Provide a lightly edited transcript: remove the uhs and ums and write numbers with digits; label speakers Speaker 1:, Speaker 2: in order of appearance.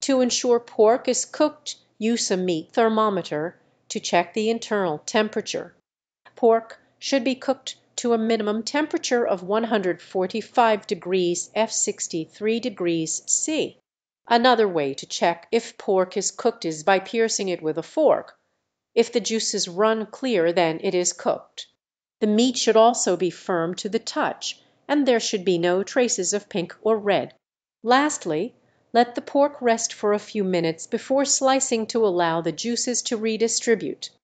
Speaker 1: To ensure pork is cooked, use a meat thermometer to check the internal temperature. Pork should be cooked to a minimum temperature of 145 degrees F 63 degrees C. Another way to check if pork is cooked is by piercing it with a fork. If the juices run clear, then it is cooked. The meat should also be firm to the touch, and there should be no traces of pink or red. Lastly, let the pork rest for a few minutes before slicing to allow the juices to redistribute.